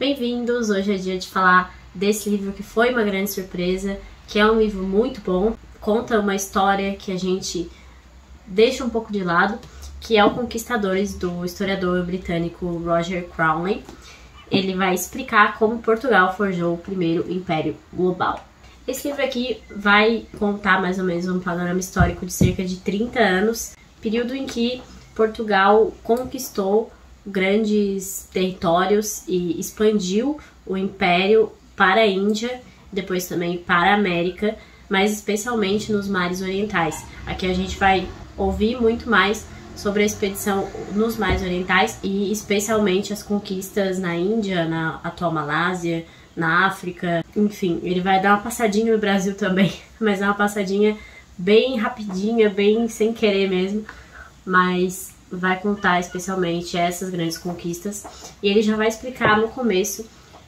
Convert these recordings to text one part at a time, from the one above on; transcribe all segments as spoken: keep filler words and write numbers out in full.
Bem-vindos! Hoje é dia de falar desse livro que foi uma grande surpresa, que é um livro muito bom, conta uma história que a gente deixa um pouco de lado, que é O Conquistadores, do historiador britânico Roger Crowley. Ele vai explicar como Portugal forjou o primeiro império global. Esse livro aqui vai contar mais ou menos um panorama histórico de cerca de trinta anos, período em que Portugal conquistou grandes territórios e expandiu o império para a Índia, depois também para a América, mas especialmente nos mares orientais. Aqui a gente vai ouvir muito mais sobre a expedição nos mares orientais e especialmente as conquistas na Índia, na atual Malásia, na África, enfim, ele vai dar uma passadinha no Brasil também, mas é uma passadinha bem rapidinha, bem sem querer mesmo, mas vai contar especialmente essas grandes conquistas, e ele já vai explicar no começo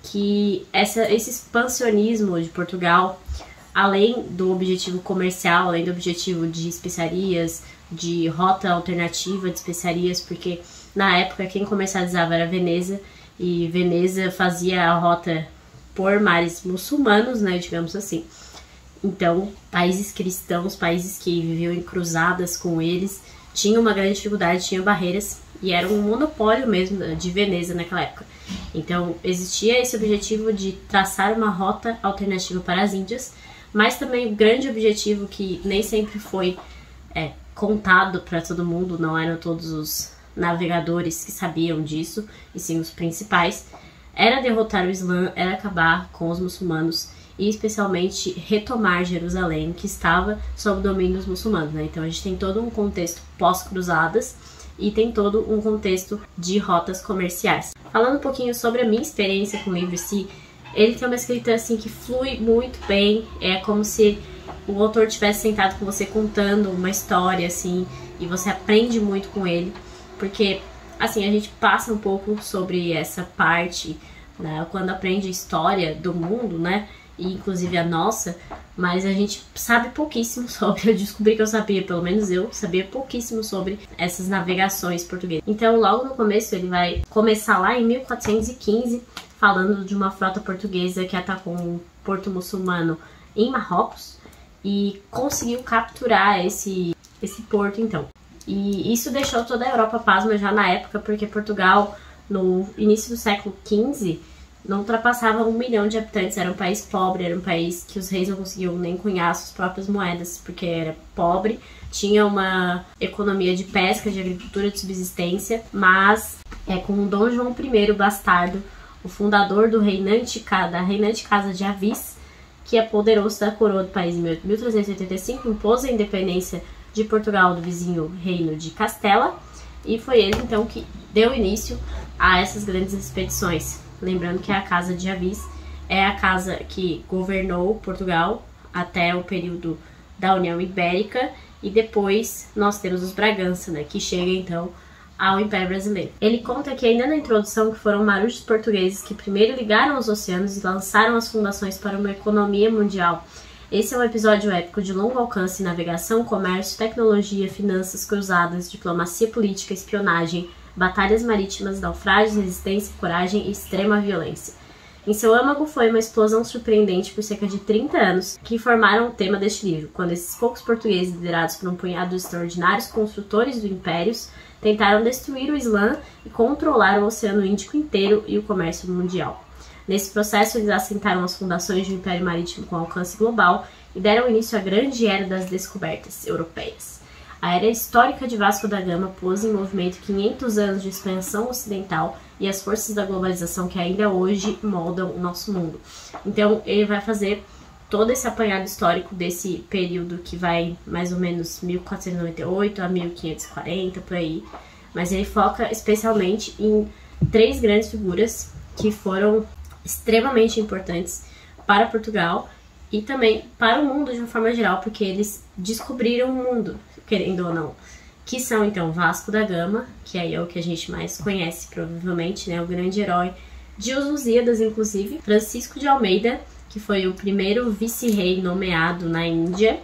que essa, esse expansionismo de Portugal, além do objetivo comercial, além do objetivo de especiarias, de rota alternativa de especiarias, porque na época quem comercializava era Veneza, e Veneza fazia a rota por mares muçulmanos, né, digamos assim. Então, países cristãos, países que viviam em cruzadas com eles, tinham uma grande dificuldade, tinham barreiras, e era um monopólio mesmo de Veneza naquela época. Então, existia esse objetivo de traçar uma rota alternativa para as Índias, mas também o grande objetivo, que nem sempre foi é, contado para todo mundo, não eram todos os navegadores que sabiam disso, e sim os principais, era derrotar o Islã, era acabar com os muçulmanos e especialmente retomar Jerusalém, que estava sob o domínio dos muçulmanos, né? Então a gente tem todo um contexto pós-cruzadas e tem todo um contexto de rotas comerciais. Falando um pouquinho sobre a minha experiência com o livro em si, ele tem uma escrita assim que flui muito bem, é como se o autor tivesse sentado com você contando uma história assim, e você aprende muito com ele, porque assim, a gente passa um pouco sobre essa parte, né, quando aprende a história do mundo, né, e inclusive a nossa, mas a gente sabe pouquíssimo sobre, eu descobri que eu sabia, pelo menos eu sabia pouquíssimo sobre essas navegações portuguesas. Então, logo no começo, ele vai começar lá em mil quatrocentos e quinze, falando de uma frota portuguesa que atacou um porto muçulmano em Marrocos e conseguiu capturar esse, esse porto, então. E isso deixou toda a Europa pasma já na época, porque Portugal, no início do século quinze, não ultrapassava um milhão de habitantes. Era um país pobre, era um país que os reis não conseguiam nem cunhar suas próprias moedas, porque era pobre, tinha uma economia de pesca, de agricultura, de subsistência, mas é com Dom João I Bastardo, o fundador do reinante, da reinante Casa de Avis, que apoderou-se da coroa do país em mil trezentos e oitenta e cinco, impôs a independência de Portugal do vizinho reino de Castela, e foi ele então que deu início a essas grandes expedições. Lembrando que a Casa de Avis é a casa que governou Portugal até o período da União Ibérica, e depois nós temos os Bragança, né, que chega então ao Império Brasileiro. Ele conta que ainda na introdução que foram marujos portugueses que primeiro ligaram os oceanos e lançaram as fundações para uma economia mundial. Esse é um episódio épico de longo alcance em navegação, comércio, tecnologia, finanças, cruzadas, diplomacia política, espionagem, batalhas marítimas, naufrágios, resistência, coragem e extrema violência. Em seu âmago foi uma explosão surpreendente por cerca de trinta anos que formaram o tema deste livro, quando esses poucos portugueses, liderados por um punhado de extraordinários construtores do impérios, tentaram destruir o Islã e controlar o Oceano Índico inteiro e o comércio mundial. Nesse processo, eles assentaram as fundações de um império marítimo com alcance global e deram início à grande era das descobertas europeias. A era histórica de Vasco da Gama pôs em movimento quinhentos anos de expansão ocidental e as forças da globalização que ainda hoje moldam o nosso mundo. Então, ele vai fazer todo esse apanhado histórico desse período que vai mais ou menos mil quatrocentos e noventa e oito a mil quinhentos e quarenta, por aí. Mas ele foca especialmente em três grandes figuras que foram extremamente importantes para Portugal e também para o mundo de uma forma geral, porque eles descobriram o mundo, querendo ou não, que são então Vasco da Gama, que aí é o que a gente mais conhece provavelmente, né, o grande herói de Os Lusíadas, inclusive, Francisco de Almeida, que foi o primeiro vice-rei nomeado na Índia,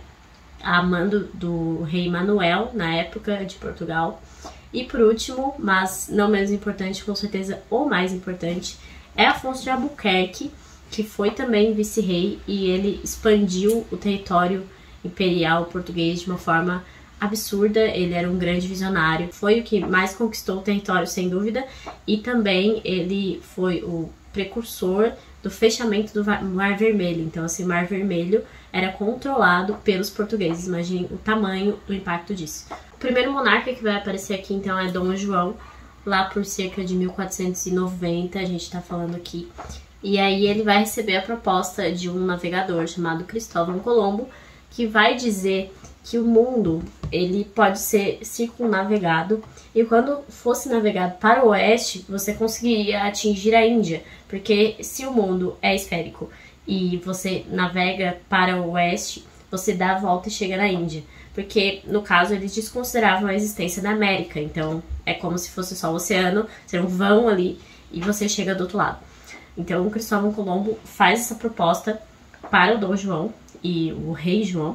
a mando do rei Manuel, na época de Portugal, e por último, mas não menos importante, com certeza o mais importante, é Afonso de Albuquerque, que foi também vice-rei e ele expandiu o território imperial português de uma forma absurda. Ele era um grande visionário, foi o que mais conquistou o território, sem dúvida, e também ele foi o precursor do fechamento do Mar Vermelho. Então, assim, o Mar Vermelho era controlado pelos portugueses. Imaginem o tamanho do impacto disso. O primeiro monarca que vai aparecer aqui, então, é Dom João, lá por cerca de mil quatrocentos e noventa, a gente está falando aqui. E aí ele vai receber a proposta de um navegador chamado Cristóvão Colombo, que vai dizer que o mundo ele pode ser circunnavegado, e quando fosse navegado para o oeste, você conseguiria atingir a Índia, porque se o mundo é esférico e você navega para o oeste, você dá a volta e chega na Índia. Porque, no caso, eles desconsideravam a existência da América, então é como se fosse só o oceano, ser um vão ali, e você chega do outro lado. Então, o Cristóvão Colombo faz essa proposta para o Dom João e o rei João,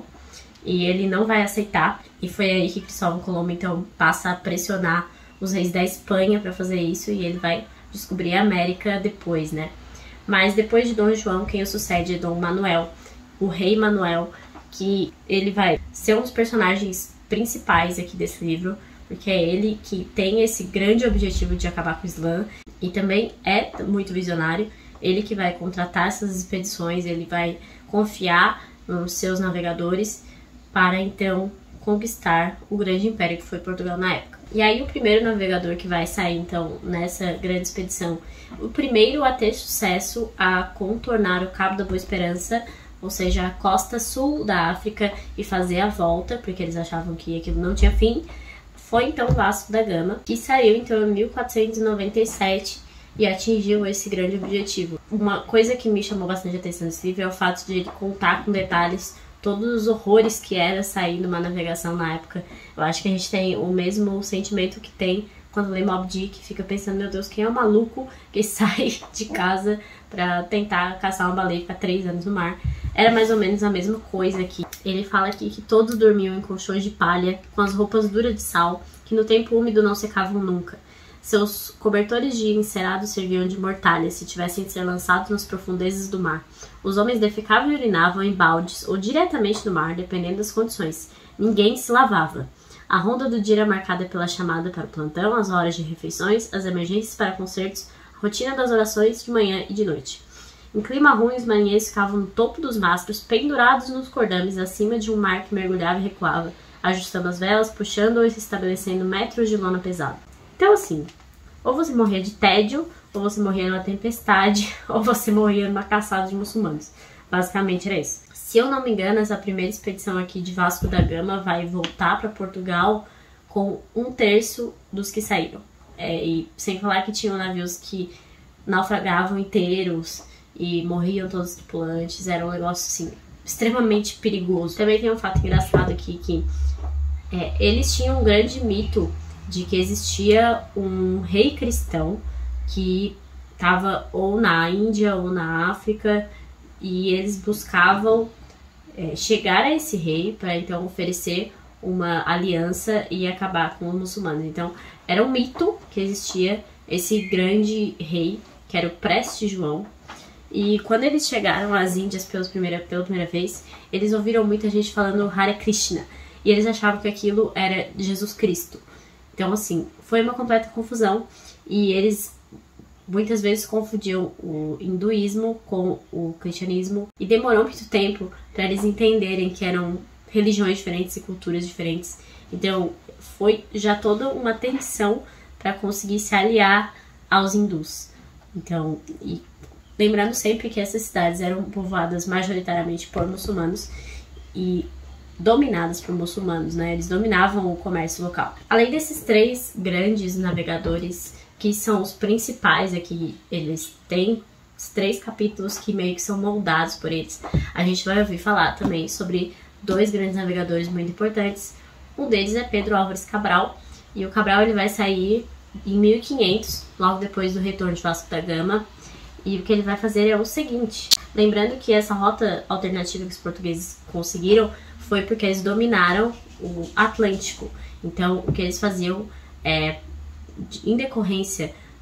e ele não vai aceitar, e foi aí que Cristóvão Colombo, então, passa a pressionar os reis da Espanha para fazer isso, e ele vai descobrir a América depois, né? Mas depois de Dom João, quem o sucede é Dom Manuel, o rei Manuel, que ele vai ser um dos personagens principais aqui desse livro, porque é ele que tem esse grande objetivo de acabar com o Islã, e também é muito visionário. Ele que vai contratar essas expedições, ele vai confiar nos seus navegadores para então conquistar o grande império que foi Portugal na época. E aí o primeiro navegador que vai sair então nessa grande expedição, o primeiro a ter sucesso a contornar o Cabo da Boa Esperança, ou seja, a costa sul da África, e fazer a volta, porque eles achavam que aquilo não tinha fim, foi então Vasco da Gama, que saiu então em mil quatrocentos e noventa e sete e atingiu esse grande objetivo. Uma coisa que me chamou bastante a atenção nesse livro é o fato de ele contar com detalhes todos os horrores que era sair numa navegação na época. Eu acho que a gente tem o mesmo sentimento que tem quando lê Moby Dick, fica pensando, meu Deus, quem é o maluco que sai de casa pra tentar caçar uma baleia e ficar três anos no mar? Era mais ou menos a mesma coisa aqui. Ele fala aqui que todos dormiam em colchões de palha, com as roupas duras de sal, que no tempo úmido não secavam nunca. Seus cobertores de encerado serviam de mortalha, se tivessem de ser lançados nas profundezas do mar. Os homens defecavam e urinavam em baldes ou diretamente no mar, dependendo das condições. Ninguém se lavava. A ronda do dia era marcada pela chamada para o plantão, as horas de refeições, as emergências para concertos, a rotina das orações de manhã e de noite. Em clima ruim, os marinheiros ficavam no topo dos mastros, pendurados nos cordames, acima de um mar que mergulhava e recuava, ajustando as velas, puxando ou estabelecendo metros de lona pesada. Então, assim, ou você morria de tédio, ou você morria numa tempestade, ou você morria numa caçada de muçulmanos. Basicamente era isso. Se eu não me engano, essa primeira expedição aqui de Vasco da Gama vai voltar para Portugal com um terço dos que saíram. É, e sem falar que tinham navios que naufragavam inteiros e morriam todos os tripulantes. Era um negócio, assim, extremamente perigoso. Também tem um fato engraçado aqui que é, eles tinham um grande mito de que existia um rei cristão que estava ou na Índia ou na África, e eles buscavam é, chegar a esse rei para então oferecer uma aliança e acabar com os muçulmanos. Então era um mito que existia esse grande rei, que era o Preste João. E quando eles chegaram às Índias pela primeira, pela primeira vez, eles ouviram muita gente falando Hare Krishna, e eles achavam que aquilo era Jesus Cristo. Então, assim, foi uma completa confusão, e eles muitas vezes confundiam o hinduísmo com o cristianismo, e demorou muito tempo para eles entenderem que eram religiões diferentes e culturas diferentes. Então, foi já toda uma tensão para conseguir se aliar aos hindus. Então, e lembrando sempre que essas cidades eram povoadas majoritariamente por muçulmanos e dominadas por muçulmanos, né? Eles dominavam o comércio local. Além desses três grandes navegadores, que são os principais aqui, eles têm os três capítulos que meio que são moldados por eles. A gente vai ouvir falar também sobre dois grandes navegadores muito importantes. Um deles é Pedro Álvares Cabral, e o Cabral ele vai sair em mil e quinhentos, logo depois do retorno de Vasco da Gama, e o que ele vai fazer é o seguinte. Lembrando que essa rota alternativa que os portugueses conseguiram foi porque eles dominaram o Atlântico. Então, o que eles faziam é, em decorrência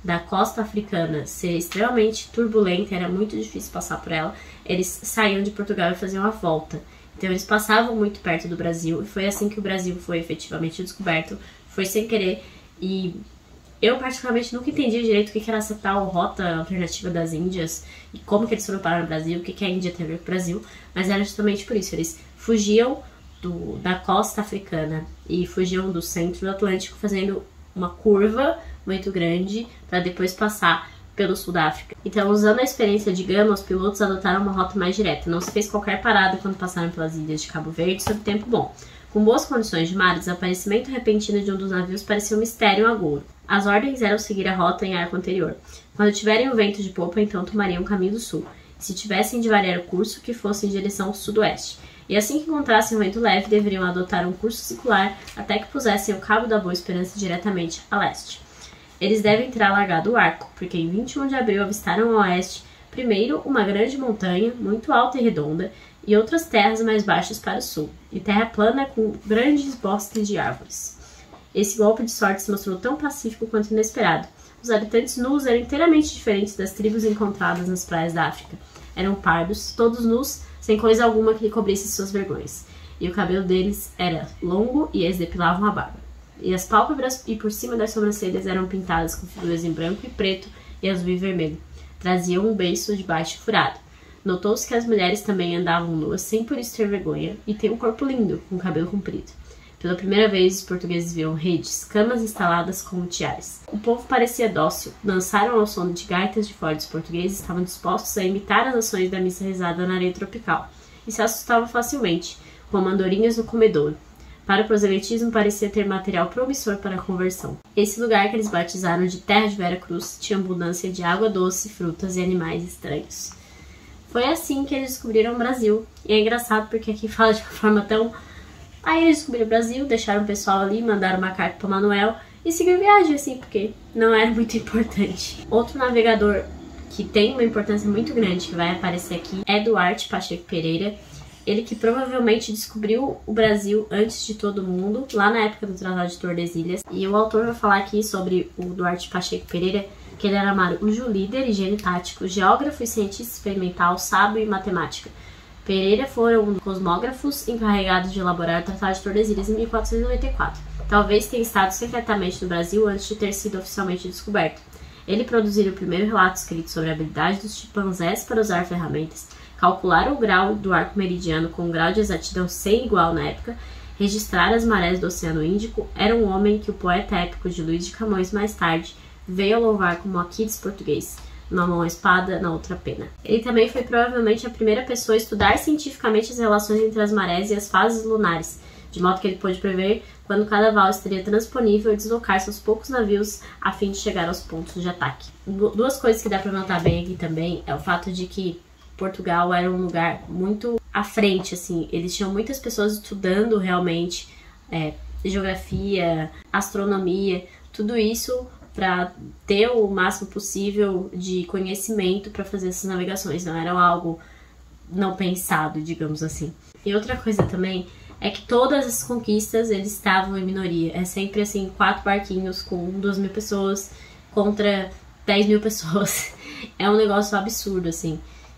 da costa africana ser extremamente turbulenta, era muito difícil passar por ela, eles saíam de Portugal e faziam a volta. Então eles passavam muito perto do Brasil, e foi assim que o Brasil foi efetivamente descoberto, foi sem querer, e eu particularmente nunca entendi direito o que era essa tal rota alternativa das Índias, e como que eles foram parar no Brasil, o que a Índia tem a ver com o Brasil, mas era justamente por isso, eles fugiam do, da costa africana e fugiam do centro do Atlântico, fazendo uma curva muito grande para depois passar pelo sul da África. Então, usando a experiência de Gama, os pilotos adotaram uma rota mais direta. Não se fez qualquer parada quando passaram pelas ilhas de Cabo Verde sob tempo bom. Com boas condições de mar, o desaparecimento repentino de um dos navios parecia um mistério agouro. As ordens eram seguir a rota em arco anterior. Quando tiverem o vento de popa, então tomariam o caminho do sul. E se tivessem de variar o curso, que fosse em direção sudoeste. E assim que encontrassem o vento leve, deveriam adotar um curso circular até que pusessem o Cabo da Boa Esperança diretamente a leste. Eles devem ter alargado o arco, porque em vinte e um de abril avistaram ao oeste, primeiro, uma grande montanha, muito alta e redonda, e outras terras mais baixas para o sul, e terra plana com grandes bosques de árvores. Esse golpe de sorte se mostrou tão pacífico quanto inesperado. Os habitantes nus eram inteiramente diferentes das tribos encontradas nas praias da África. Eram pardos, todos nus, sem coisa alguma que lhe cobrisse suas vergonhas. E o cabelo deles era longo e eles depilavam a barba. E as pálpebras e por cima das sobrancelhas eram pintadas com figuras em branco e preto e azul e vermelho. Traziam um beiço de baixo furado. Notou-se que as mulheres também andavam nuas, sem por isso ter vergonha, e têm um corpo lindo, com cabelo comprido. Pela primeira vez, os portugueses viam redes, camas instaladas como tiares. O povo parecia dócil, dançaram ao som de gaitas de fora dos portugueses, estavam dispostos a imitar as ações da missa rezada na areia tropical, e se assustavam facilmente, como andorinhas no comedouro. Para o proselitismo parecia ter material promissor para a conversão. Esse lugar que eles batizaram de Terra de Vera Cruz tinha abundância de água doce, frutas e animais estranhos. Foi assim que eles descobriram o Brasil. E é engraçado porque aqui fala de uma forma tão... Aí eles descobriram o Brasil, deixaram o pessoal ali, mandaram uma carta para Manuel e seguiram viagem assim, porque não era muito importante. Outro navegador que tem uma importância muito grande que vai aparecer aqui é Duarte Pacheco Pereira. Ele que provavelmente descobriu o Brasil antes de todo mundo, lá na época do Tratado de Tordesilhas. E o autor vai falar aqui sobre o Duarte Pacheco Pereira, que ele era marujo, líder e gênio tático, geógrafo e cientista experimental, sábio e matemática. Pereira foram um dos cosmógrafos encarregados de elaborar o Tratado de Tordesilhas em mil quatrocentos e noventa e quatro. Talvez tenha estado secretamente no Brasil antes de ter sido oficialmente descoberto. Ele produziu o primeiro relato escrito sobre a habilidade dos chimpanzés para usar ferramentas, calcular o grau do arco meridiano com um grau de exatidão sem igual na época, registrar as marés do Oceano Índico, era um homem que o poeta épico de Luís de Camões mais tarde veio a louvar como Aquiles português, numa mão a espada, na outra a pena. Ele também foi provavelmente a primeira pessoa a estudar cientificamente as relações entre as marés e as fases lunares, de modo que ele pôde prever quando cada val estaria transponível e deslocar seus poucos navios a fim de chegar aos pontos de ataque. Duas coisas que dá para notar bem aqui também é o fato de que Portugal era um lugar muito à frente, assim, eles tinham muitas pessoas estudando realmente é, geografia, astronomia, tudo isso para ter o máximo possível de conhecimento para fazer essas navegações, não era algo não pensado, digamos assim. E outra coisa também é que todas as conquistas eles estavam em minoria, é sempre assim, quatro barquinhos com duas mil pessoas contra dez mil pessoas, é um negócio absurdo, assim.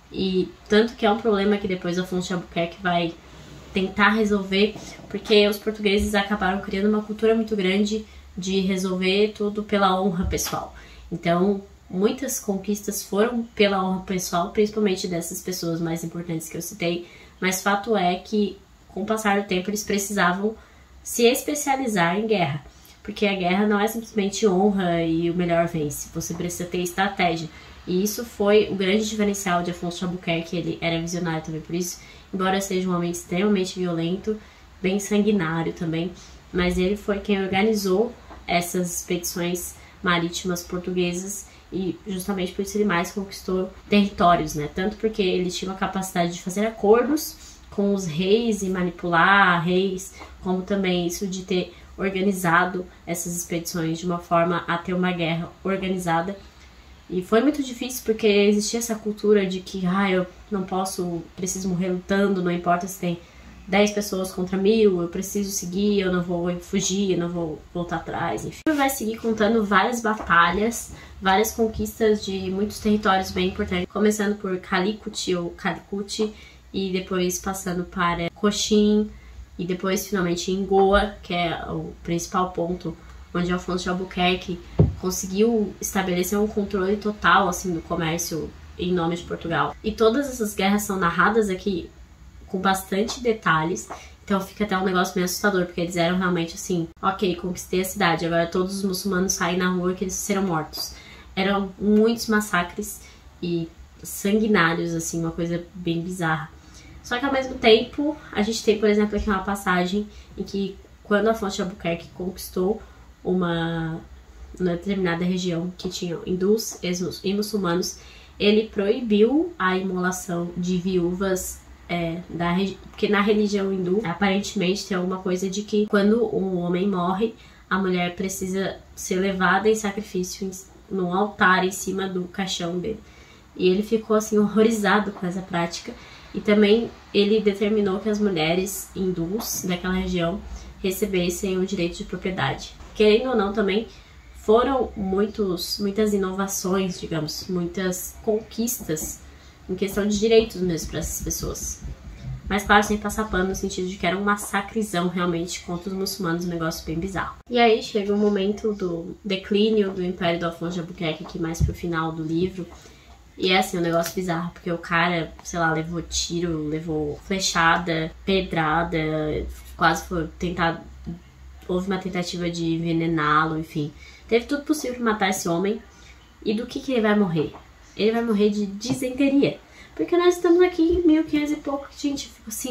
E tanto que é um problema que depois Afonso de Albuquerque vai tentar resolver, porque os portugueses acabaram criando uma cultura muito grande de resolver tudo pela honra pessoal. Então, muitas conquistas foram pela honra pessoal, principalmente dessas pessoas mais importantes que eu citei, mas fato é que, com o passar do tempo, eles precisavam se especializar em guerra, porque a guerra não é simplesmente honra e o melhor vence, você precisa ter estratégia. E isso foi o grande diferencial de Afonso de Albuquerque, ele era visionário também por isso, embora seja um homem extremamente violento, bem sanguinário também, mas ele foi quem organizou essas expedições marítimas portuguesas e justamente por isso ele mais conquistou territórios, né? Tanto porque ele tinha uma capacidade de fazer acordos com os reis e manipular reis, como também isso de ter organizado essas expedições de uma forma a ter uma guerra organizada. E foi muito difícil porque existia essa cultura de que ah, eu não posso, preciso morrer lutando, não importa se tem dez pessoas contra mil, eu preciso seguir, eu não vou fugir, eu não vou voltar atrás, enfim. Ele vai seguir contando várias batalhas, várias conquistas de muitos territórios bem importantes, começando por Calicut ou Calicut, e depois passando para Cochin, e depois finalmente em Goa, que é o principal ponto onde Afonso de Albuquerque conseguiu estabelecer um controle total assim do comércio em nome de Portugal. E todas essas guerras são narradas aqui com bastante detalhes, então fica até um negócio meio assustador, porque eles eram realmente assim, ok, conquistei a cidade, agora todos os muçulmanos saem na rua que eles serão mortos. Eram muitos massacres e sanguinários, assim, uma coisa bem bizarra. Só que ao mesmo tempo, a gente tem, por exemplo, aqui uma passagem em que quando Afonso de Albuquerque conquistou uma, uma determinada região que tinha hindus e muçulmanos, ele proibiu a imolação de viúvas, é, da, porque na religião hindu, aparentemente tem alguma coisa de que quando um homem morre, a mulher precisa ser levada em sacrifício num altar em cima do caixão dele. E ele ficou assim horrorizado com essa prática. E também ele determinou que as mulheres hindus daquela região recebessem o direito de propriedade. Querendo ou não, também foram muitos, muitas inovações, digamos, muitas conquistas em questão de direitos mesmo para essas pessoas. Mas claro, sem passar pano no sentido de que era um massacrezão realmente contra os muçulmanos, um negócio bem bizarro. E aí chega o momento do declínio do Império do Afonso de Albuquerque, aqui mais pro final do livro. E é assim, um negócio bizarro, porque o cara, sei lá, levou tiro, levou flechada, pedrada, quase foi tentado, houve uma tentativa de envenená-lo, enfim. Teve tudo possível para matar esse homem. E do que que ele vai morrer? Ele vai morrer de disenteria. Porque nós estamos aqui em mil e quinhentos e pouco, que a gente fica assim,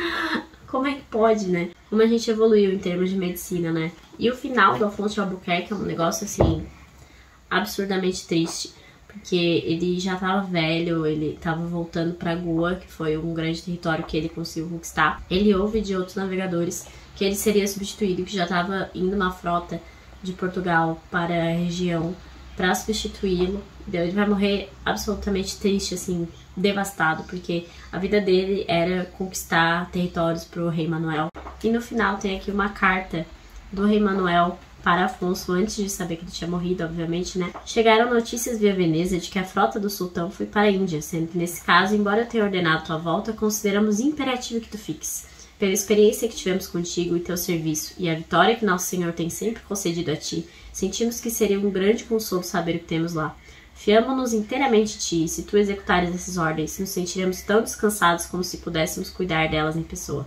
como é que pode, né? Como a gente evoluiu em termos de medicina, né? E o final do Afonso de Albuquerque é um negócio assim, absurdamente triste. Porque ele já estava velho, ele estava voltando para Goa, que foi um grande território que ele conseguiu conquistar. Ele ouve de outros navegadores que ele seria substituído, que já estava indo uma frota de Portugal para a região para substituí-lo. Ele vai morrer absolutamente triste, assim, devastado, porque a vida dele era conquistar territórios para o rei Manuel. E no final tem aqui uma carta do rei Manuel para Afonso, antes de saber que ele tinha morrido, obviamente, né? Chegaram notícias via Veneza de que a frota do sultão foi para a Índia, sendo que nesse caso, embora eu tenha ordenado tua volta, consideramos imperativo que tu fiques. Pela experiência que tivemos contigo e teu serviço, e a vitória que nosso Senhor tem sempre concedido a ti, sentimos que seria um grande consolo saber o que temos lá. Fiamo-nos inteiramente de ti, e se tu executares essas ordens, nos sentiremos tão descansados como se pudéssemos cuidar delas em pessoa.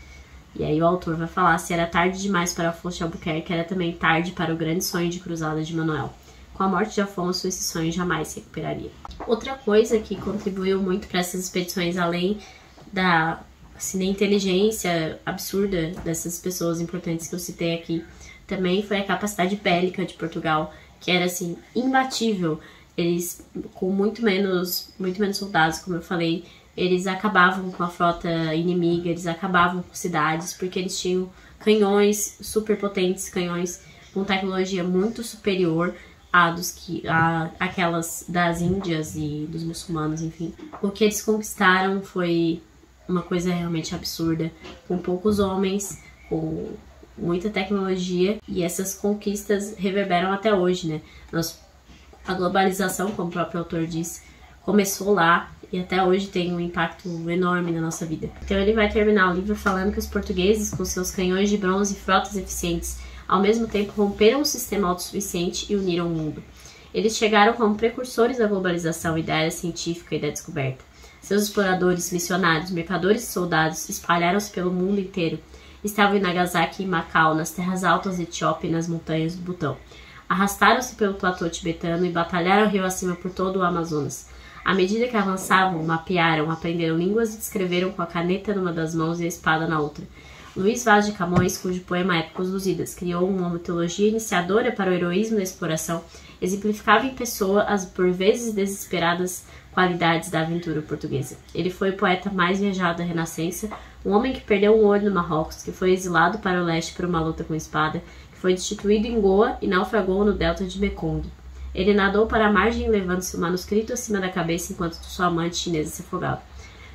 E aí o autor vai falar, se era tarde demais para Afonso de Albuquerque, era também tarde para o grande sonho de cruzada de Manuel. Com a morte de Afonso, esse sonho jamais se recuperaria. Outra coisa que contribuiu muito para essas expedições, além da, assim, da inteligência absurda dessas pessoas importantes que eu citei aqui, também foi a capacidade bélica de Portugal, que era assim, imbatível. Eles, com muito menos, muito menos soldados, como eu falei, eles acabavam com a frota inimiga, eles acabavam com cidades, porque eles tinham canhões super potentes, canhões com tecnologia muito superior a dos que, a, aquelas das Índias e dos muçulmanos, enfim. O que eles conquistaram foi uma coisa realmente absurda, com poucos homens, com muita tecnologia, e essas conquistas reverberam até hoje, né? Nós, a globalização, como o próprio autor disse, começou lá, e até hoje tem um impacto enorme na nossa vida. Então ele vai terminar o livro falando que os portugueses, com seus canhões de bronze e frotas eficientes, ao mesmo tempo romperam o sistema autossuficiente e uniram o mundo. Eles chegaram como precursores da globalização e da era científica e da descoberta. Seus exploradores, missionários, mercadores e soldados espalharam-se pelo mundo inteiro. Estavam em Nagasaki e Macau, nas terras altas da Etiópia e nas montanhas do Butão. Arrastaram-se pelo platô tibetano e batalharam rio acima por todo o Amazonas. À medida que avançavam, mapearam, aprenderam línguas e descreveram com a caneta numa das mãos e a espada na outra. Luís Vaz de Camões, cujo poema épico Os Lusíadas criou uma mitologia iniciadora para o heroísmo da exploração, exemplificava em pessoa as por vezes desesperadas qualidades da aventura portuguesa. Ele foi o poeta mais viajado da Renascença, um homem que perdeu um olho no Marrocos, que foi exilado para o leste por uma luta com espada, que foi destituído em Goa e naufragou no delta de Mekong. Ele nadou para a margem levando seu manuscrito acima da cabeça enquanto sua amante chinesa se afogava.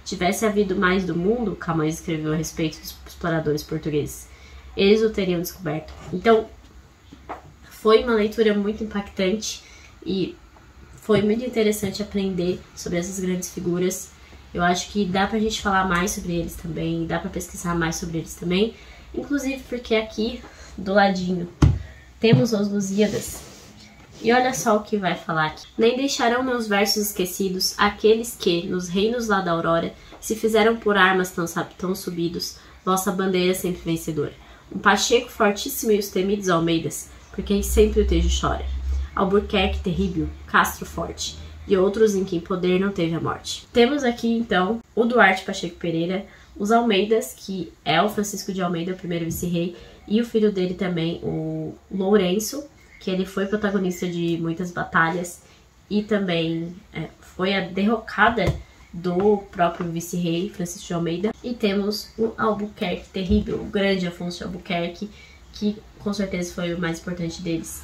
tivesse havido mais do mundo, Camões escreveu a respeito dos exploradores portugueses, eles o teriam descoberto. Então, foi uma leitura muito impactante e foi muito interessante aprender sobre essas grandes figuras. Eu acho que dá pra gente falar mais sobre eles também, dá pra pesquisar mais sobre eles também, inclusive porque aqui, do ladinho, temos os Lusíadas. E olha só o que vai falar aqui. Nem deixarão meus versos esquecidos aqueles que, nos reinos lá da aurora, se fizeram por armas tão, tão subidos, vossa bandeira sempre vencedora. Um Pacheco fortíssimo e os temidos Almeidas, porque sempre o Tejo chora. Albuquerque terrível, Castro forte, e outros em quem poder não teve a morte. Temos aqui, então, o Duarte Pacheco Pereira, os Almeidas, que é o Francisco de Almeida, o primeiro vice-rei, e o filho dele também, o Lourenço, que ele foi protagonista de muitas batalhas e também é, foi a derrocada do próprio vice-rei Francisco de Almeida. E temos o Albuquerque terrível, o grande Afonso de Albuquerque, que com certeza foi o mais importante deles.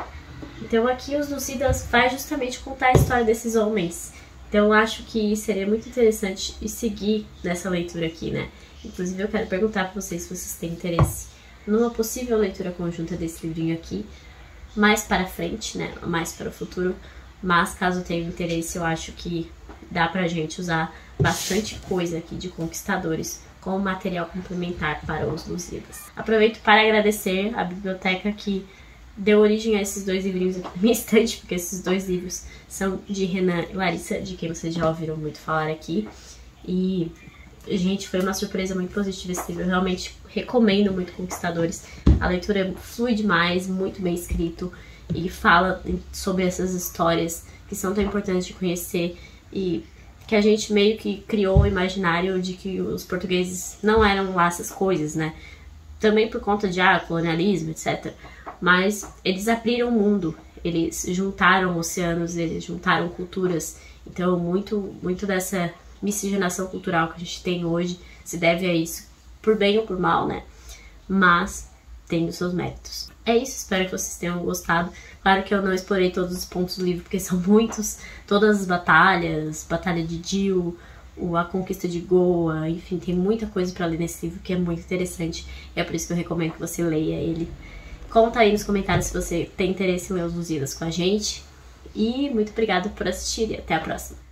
Então aqui os Lusíadas vai justamente contar a história desses homens. Então eu acho que seria muito interessante seguir nessa leitura aqui, né? Inclusive eu quero perguntar para vocês se vocês têm interesse numa possível leitura conjunta desse livrinho aqui, mais para frente, né? Mais para o futuro. Mas caso tenha interesse, eu acho que dá pra gente usar bastante coisa aqui de conquistadores como material complementar para os Lusíadas. Aproveito para agradecer a biblioteca que deu origem a esses dois livrinhos aqui na minha estante, porque esses dois livros são de Renan e Larissa, de quem vocês já ouviram muito falar aqui. E, gente, foi uma surpresa muito positiva esse livro. Eu realmente recomendo muito Conquistadores. A leitura flui demais, muito bem escrito, e fala sobre essas histórias que são tão importantes de conhecer e que a gente meio que criou o imaginário de que os portugueses não eram lá essas coisas, né? Também por conta de ah, colonialismo, etcétera. Mas eles abriram o mundo, eles juntaram oceanos, eles juntaram culturas. Então muito, muito dessa miscigenação cultural que a gente tem hoje se deve a isso, por bem ou por mal, né? Mas tem os seus méritos. É isso, espero que vocês tenham gostado. Claro que eu não explorei todos os pontos do livro, porque são muitos. Todas as batalhas, Batalha de Dil, a Conquista de Goa, enfim, tem muita coisa pra ler nesse livro que é muito interessante. E é por isso que eu recomendo que você leia ele. Conta aí nos comentários se você tem interesse em ler os Lusíadas com a gente. E muito obrigada por assistir e até a próxima.